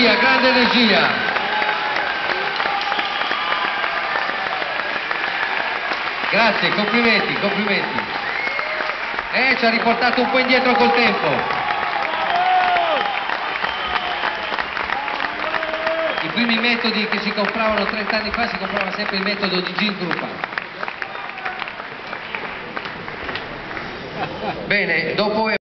energia, grande energia. Grazie, complimenti, complimenti. Ci ha riportato un po' indietro col tempo. I primi metodi che si compravano 30 anni fa si compravano sempre il metodo di Gil Krupa. Bene, dopo